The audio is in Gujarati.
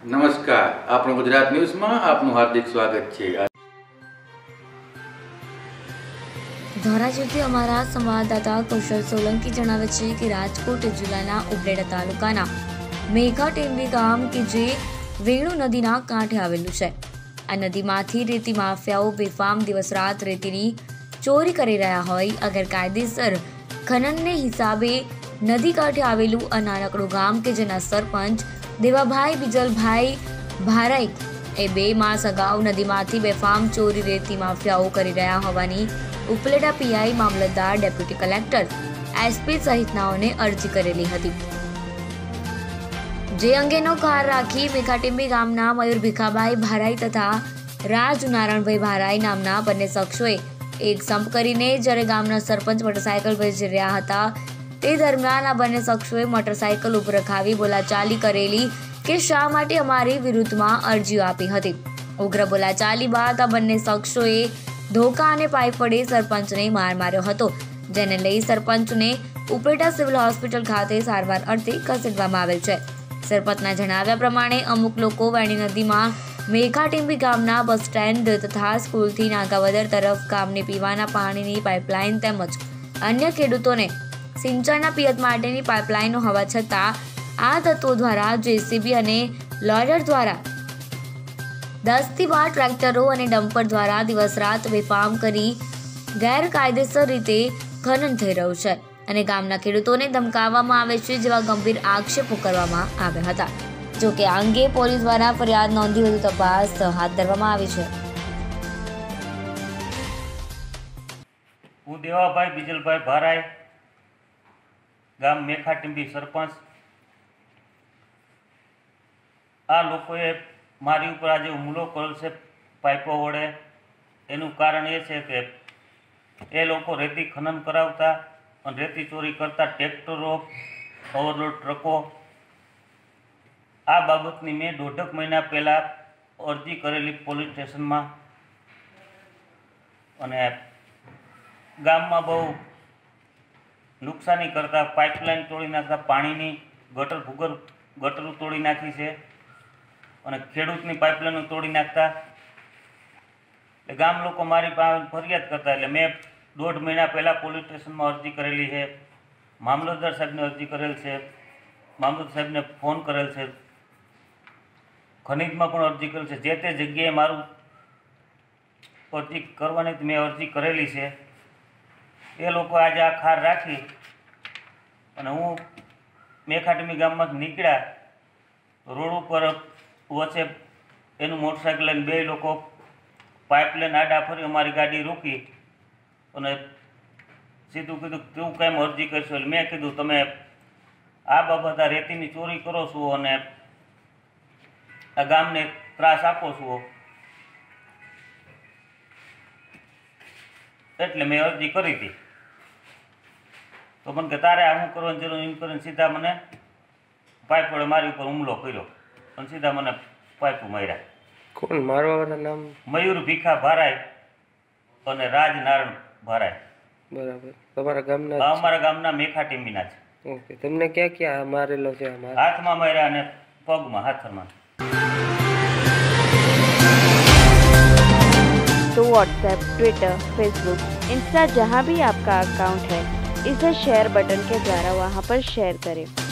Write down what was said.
નમસ્કાર, આપણું ગુજરાત ન્યૂઝમાં આપનું હાર્દિક સ્વાગત છે। ધોરાજીથી અમારા સંવાદદાતા કૌશલ સોલંકી જણાવે છે કે રાજકોટ જિલ્લાના ઉપલેટા તાલુકાના મેઘાટેંબી ગામ કે જે વેણુ નદીના કાંઠે આવેલું છે, આ નદીમાંથી રેતી માફિયાઓ બેફામ દિવસ રાત રેતીની ચોરી કરી રહ્યા હોય આ ગેરકાયદેસર ખનનને હિસાબે નદી કાંઠે આવેલું આ નાનકડું ગામ કે જેના સરપંચ દેવાભાઈ બીજલભાઈ ભારાઈ એ 2 માસ અગાઉ નદીમાંથી બેફામ ચોરી રેતી માફિયાઓ કરી રહ્યા હોવાની ઉપલેટા પીઆઈ, મામલતદાર, ડેપ્યુટી કલેક્ટર, એસપી સહિતનાઓને અરજી કરેલી હતી, જે અંગેનો કાર રાખી મેઘાટેંબી ગામના મયુર ભીખાભાઈ ભારાઈ તથા રાજ નારાયણભાઈ ભારાઈ નામના બંને શખ્સોએ એક સંપ કરીને જ્યારે ગામના સરપંચ મોટરસાયકલ પર જઈ રહ્યા હતા તે દરમિયાન આ બંને શખ્સોએ મોટરસાયકલ ઉપર રખાવી બોલાચાલી કરેલી કે શા માટે અમારી વિરુદ્ધમાં અરજીઓ આપી હતી। ઉગ્ર બોલાચાલી બાદ આ બંને શખ્સોએ ધોકા અને પાઇપ વડે સરપંચને માર માર્યો હતો, જેને લઈ સરપંચને ઉપલેટા સિવિલ હોસ્પિટલ ખાતે સારવાર અર્થે ખસેડવામાં આવેલ છે। સરપંચના જણાવ્યા પ્રમાણે અમુક લોકો વેણી નદીમાં મેઘાટેંબી ગામના બસ સ્ટેન્ડ તથા સ્કૂલથી નાગાવદર તરફ ગામને પીવાના પાણીની પાઇપલાઇન તેમજ અન્ય ખેડૂતોને સિંચાઈના પિયત માટેની પાઇપલાઇનો હોવા છતાં આ તત્વો દ્વારા જેસીબી અને લોડર દ્વારા 10 થી 12 ટ્રેક્ટરો અને ડમ્પર દ્વારા દિવસ રાત બેફામ કરી ગેરકાયદેસર રીતે ખનન થઈ રહ્યું છે અને ગામના ખેડૂતોને ધમકાવવામાં આવે છે જેવા ગંભીર આક્ષેપો કરવામાં આવ્યા હતા। જો કે આ અંગે પોલીસ દ્વારા ફરિયાદ નોંધી વધુ તપાસ હાથ ધરવામાં આવી છે। હું દેવાભાઈ બીજલભાઈ ભારાઈ, ગામ મેઘાટેંબી સરપંચ। આ લોકોએ મારી ઉપર આજે હુમલો કર્યો છે પાઇપો વડે। એનું કારણ એ છે કે એ લોકો રેતી ખનન કરાવતા અને રેતી ચોરી કરતા ટ્રેક્ટરો, ઓવરલોડ ટ્રકો। આ બાબતની મેં 1.5 મહિના પહેલાં અરજી કરેલી પોલીસ સ્ટેશનમાં અને ગામમાં બહુ નુકસાની કરતા, પાઇપલાઇન તોડી નાખતા, પાણીની ગટરો તોડી નાખી છે અને ખેડૂતની પાઇપલાઇનો તોડી નાખતા। એટલે ગામ લોકો મારી પાસે ફરિયાદ કરતા એટલે મેં 1.5 મહિના પહેલાં પોલીસ સ્ટેશનમાં અરજી કરેલી છે, મામલતદાર સાહેબને અરજી કરેલ છે, મામલતદાર સાહેબને ફોન કરેલ છે, ખનીજમાં પણ અરજી કરેલ છે। જે તે જગ્યાએ મારું અરજી કરવાની મેં અરજી કરેલી છે। એ લોકો આજે આ ખાર રાખી અને હું મેઘાટેંબી ગામમાંથી નીકળ્યા, રોડ ઉપર વચ્ચે એનું મોટરસાઇકલ લઈને 2 લોકો પાઇપલાઇન આડા ફરી અમારી ગાડી રોકી અને સીધું કીધું તું કેમ અરજી કરશો? એટલે મેં કીધું તમે આ બાબત આ રેતીની ચોરી કરો છો અને આ ગામને ત્રાસ આપો છો, એટલે મેં અરજી કરી હતી। તો મને કે તારે આ શું કરવાની જરૂર, એમ કરીને સીધા મને પાઇપ વડે મારી ઉપર હુમલો કર્યો અને સીધા મને પાઇપો માર્યા। કોણ મારવાવાળા નામ? મયુર ભીખા ભારાઈ અને રાજ નારાયણ ભારાઈ। બરાબર, તમારા ગામના? અમારા ગામના મેઘાટેંબીના છે। ઓકે, તમને ક્યાં ક્યાં મારેલો છે? હાથમાં માર્યા અને પગમાં, હાથમાં। तो व्हाट्सएप, ट्विटर, फेसबुक, इंस्टा जहाँ भी आपका अकाउंट है इसे शेयर बटन के द्वारा वहाँ पर शेयर करें।